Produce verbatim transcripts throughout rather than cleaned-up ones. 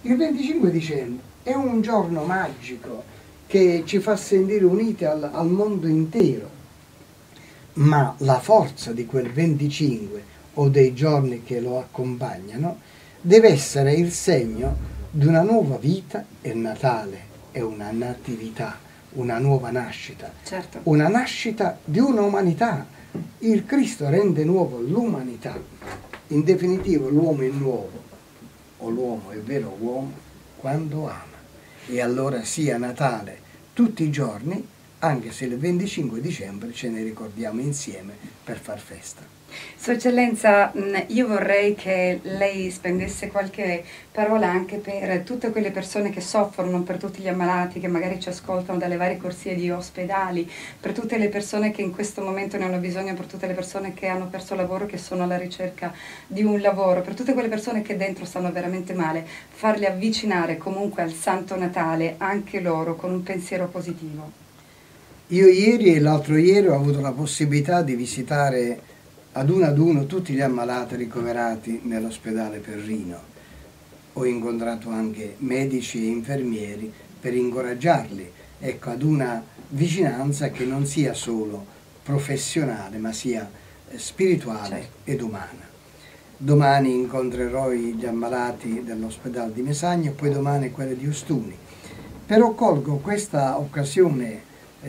Il venticinque dicembre è un giorno magico che ci fa sentire uniti al, al mondo intero, ma la forza di quel venticinque o dei giorni che lo accompagnano deve essere il segno di una nuova vita. Il Natale è una natività, una nuova nascita, certo. Una nascita di un'umanità. Il Cristo rende nuovo l'umanità. In definitivo l'uomo è nuovo, o l'uomo è vero uomo quando ama. E allora sia Natale tutti i giorni, anche se il venticinque dicembre ce ne ricordiamo insieme per far festa. Sua Eccellenza, io vorrei che lei spendesse qualche parola anche per tutte quelle persone che soffrono, per tutti gli ammalati che magari ci ascoltano dalle varie corsie di ospedali, per tutte le persone che in questo momento ne hanno bisogno, per tutte le persone che hanno perso lavoro, che sono alla ricerca di un lavoro, per tutte quelle persone che dentro stanno veramente male, farle avvicinare comunque al Santo Natale, anche loro, con un pensiero positivo. Io ieri e l'altro ieri ho avuto la possibilità di visitare ad uno ad uno tutti gli ammalati ricoverati nell'ospedale Perrino. Ho incontrato anche medici e infermieri per incoraggiarli, ecco, ad una vicinanza che non sia solo professionale ma sia spirituale, certo, ed umana. Domani incontrerò gli ammalati dell'ospedale di Mesagna e poi domani quelli di Ostuni. Però colgo questa occasione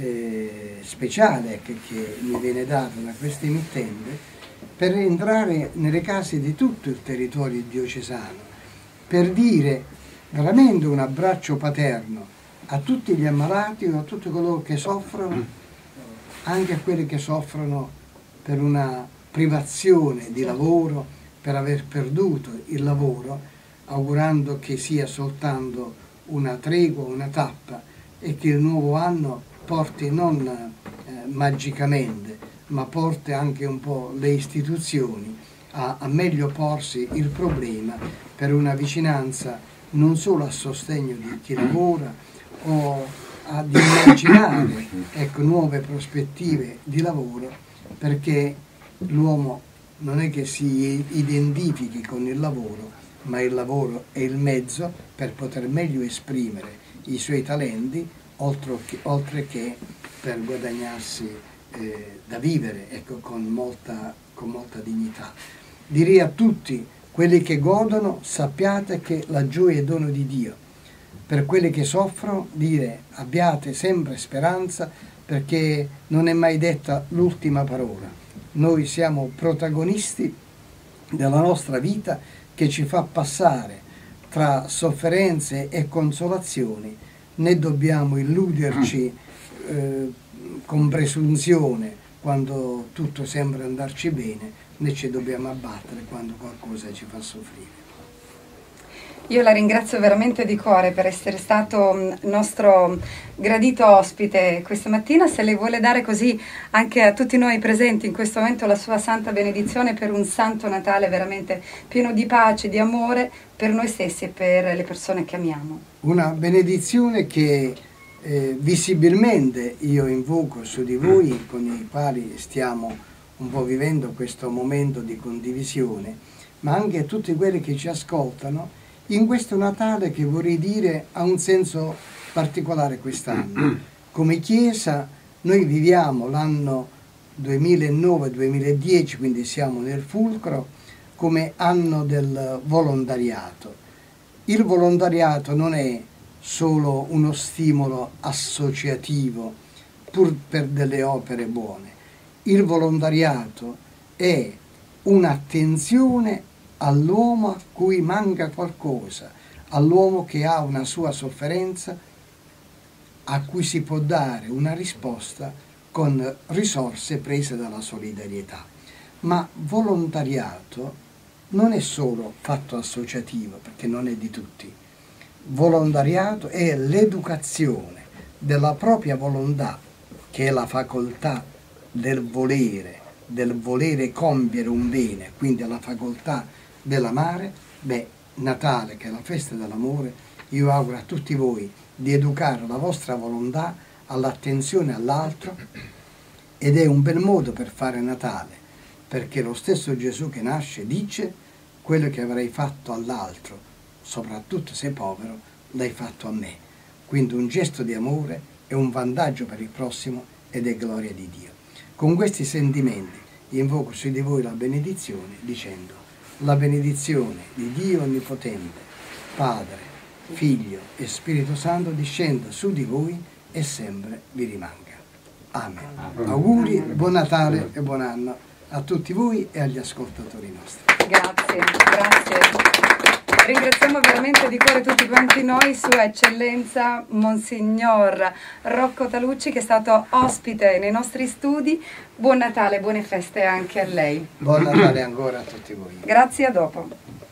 eh, speciale che, che mi viene data da queste emittente per entrare nelle case di tutto il territorio diocesano, per dire veramente un abbraccio paterno a tutti gli ammalati o a tutti coloro che soffrono, anche a quelli che soffrono per una privazione di lavoro, per aver perduto il lavoro, augurando che sia soltanto una tregua, una tappa e che il nuovo anno porti non eh, magicamente, ma porta anche un po' le istituzioni a, a meglio porsi il problema per una vicinanza non solo a sostegno di chi lavora o ad immaginare, ecco, nuove prospettive di lavoro, perché l'uomo non è che si identifichi con il lavoro, ma il lavoro è il mezzo per poter meglio esprimere i suoi talenti, oltre che, oltre che per guadagnarsi Eh, da vivere, ecco, con molta, con molta dignità. Direi a tutti quelli che godono, sappiate che la gioia è dono di Dio. Per quelli che soffrono, dire abbiate sempre speranza, perché non è mai detta l'ultima parola. Noi siamo protagonisti della nostra vita che ci fa passare tra sofferenze e consolazioni. Ne dobbiamo illuderci eh, con presunzione quando tutto sembra andarci bene, né ci dobbiamo abbattere quando qualcosa ci fa soffrire. Io la ringrazio veramente di cuore per essere stato nostro gradito ospite questa mattina. Se le vuole dare così anche a tutti noi presenti in questo momento la sua santa benedizione per un Santo Natale veramente pieno di pace, di amore per noi stessi e per le persone che amiamo. Una benedizione che Eh, visibilmente io invoco su di voi con i quali stiamo un po' vivendo questo momento di condivisione, ma anche a tutti quelli che ci ascoltano in questo Natale che vorrei dire ha un senso particolare quest'anno. Come Chiesa noi viviamo l'anno duemilanove duemiladieci, quindi siamo nel fulcro, come anno del volontariato. Il volontariato non è solo uno stimolo associativo pur per delle opere buone. Il volontariato è un'attenzione all'uomo a cui manca qualcosa, all'uomo che ha una sua sofferenza a cui si può dare una risposta con risorse prese dalla solidarietà. Ma volontariato non è solo fatto associativo, perché non è di tutti. Volontariato è l'educazione della propria volontà, che è la facoltà del volere, del volere compiere un bene, quindi la facoltà dell'amare. Beh, Natale, che è la festa dell'amore, io auguro a tutti voi di educare la vostra volontà all'attenzione all'altro, ed è un bel modo per fare Natale, perché lo stesso Gesù che nasce dice: quello che avrei fatto all'altro soprattutto se povero, l'hai fatto a me. Quindi un gesto di amore è un vantaggio per il prossimo ed è gloria di Dio. Con questi sentimenti invoco su di voi la benedizione dicendo: la benedizione di Dio Onnipotente, Padre, Figlio e Spirito Santo discenda su di voi e sempre vi rimanga. Amen. Amen. Auguri, buon Natale e buon anno a tutti voi e agli ascoltatori nostri. Grazie, grazie. Ringraziamo veramente di cuore tutti quanti noi, Sua Eccellenza Monsignor Rocco Talucci, che è stato ospite nei nostri studi. Buon Natale, buone feste anche a lei. Buon Natale ancora a tutti voi. Grazie, a dopo.